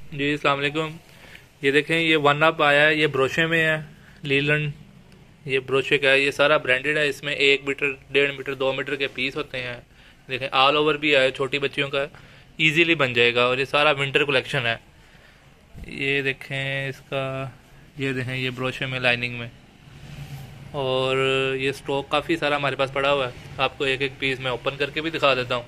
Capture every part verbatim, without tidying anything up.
जी अस्सलाम वालेकुम। ये देखें, ये वन अप आया है, ये ब्रोशे में है, लीलन। ये ब्रोशे का है, ये सारा ब्रांडेड है। इसमें एक मीटर, डेढ़ मीटर, दो मीटर के पीस होते हैं। देखें ऑल ओवर भी है, छोटी बच्चियों का इजीली बन जाएगा। और ये सारा विंटर कलेक्शन है। ये देखें इसका, ये देखें ये ब्रोशे में, लाइनिंग में। और ये स्टॉक काफ़ी सारा हमारे पास पड़ा हुआ है। आपको एक एक पीस मैं ओपन करके भी दिखा देता हूँ।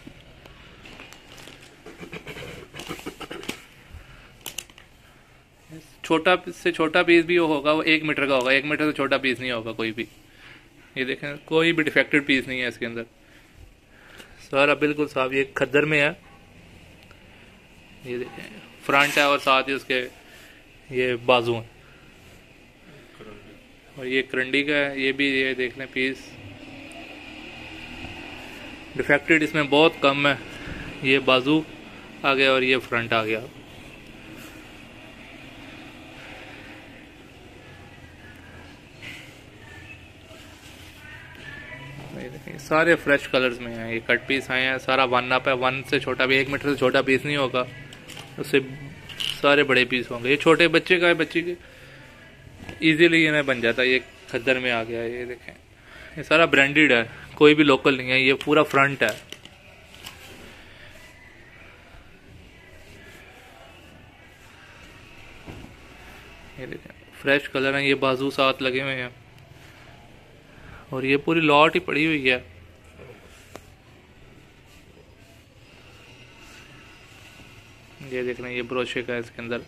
छोटा से छोटा पीस भी होगा, वो एक मीटर का होगा। एक मीटर से छोटा पीस नहीं होगा कोई भी। ये देखें, कोई भी डिफेक्टेड पीस नहीं है इसके अंदर, सारा बिल्कुल साफ। ये खद्दर में है। ये देखें फ्रंट है और साथ ही उसके ये बाजू हैं। और ये करंडी का है, ये भी ये देख लें पीस। डिफेक्टेड इसमें बहुत कम है। ये बाजू आ गया और ये फ्रंट आ गया। सारे फ्रेश कलर्स में हैं। ये कट पीस आए हैं, सारा वन अप है। वन से छोटा भी, एक मीटर से छोटा पीस नहीं होगा, उससे सारे बड़े पीस होंगे। ये छोटे बच्चे का है, बच्चे के इजीली ये बन जाता है। ये खद्दर में आ गया। ये देखें, ये सारा ब्रांडेड है, कोई भी लोकल नहीं है। ये पूरा फ्रंट है। ये देखें फ्रेश कलर है। ये बाजू साथ लगे हुए हैं और ये पूरी लॉट ही पड़ी हुई है। ये देख रहे हैं, ये ब्रोशे का है इसके अंदर।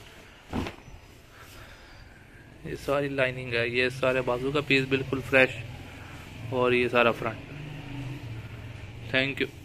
ये सारी लाइनिंग है। ये सारे बाजू का पीस बिल्कुल फ्रेश और ये सारा फ्रंट। Thank you.